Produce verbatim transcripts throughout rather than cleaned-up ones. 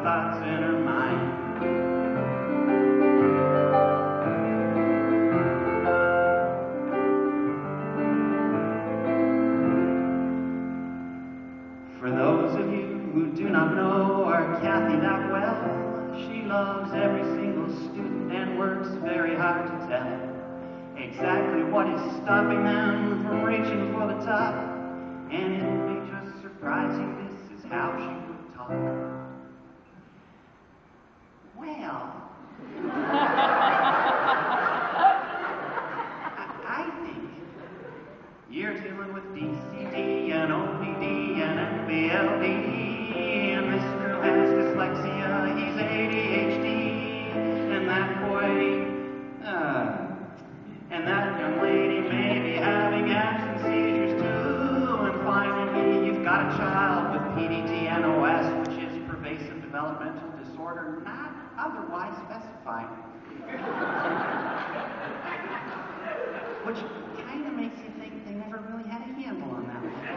thoughts in her mind. For those of you who do not know our Cathy that well, she loves every single student and works very hard to tell exactly what is stopping them from reaching for the top. And it may just surprise you, this is how she would talk. Well, I, I think you're dealing with D C D and O B D and M B L D, and this girl has dyslexia, he's A D H D, and that boy, uh, and that young lady may be having absence seizures too, and finally you've got a child with P D D N O S, which is pervasive developmental disorder, not otherwise specified. Which kind of makes you think they never really had a handle on that one.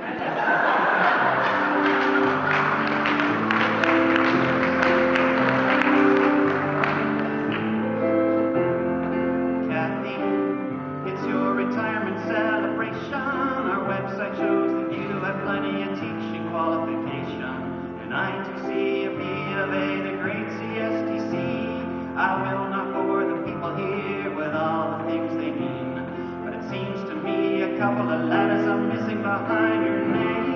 Cathy, it's your retirement celebration. Our website shows that you have plenty of teaching qualification. And I do see a B of A, the great C S T C. I will not bore the people here with all the things they mean. Seems to me a couple of letters are missing behind your name.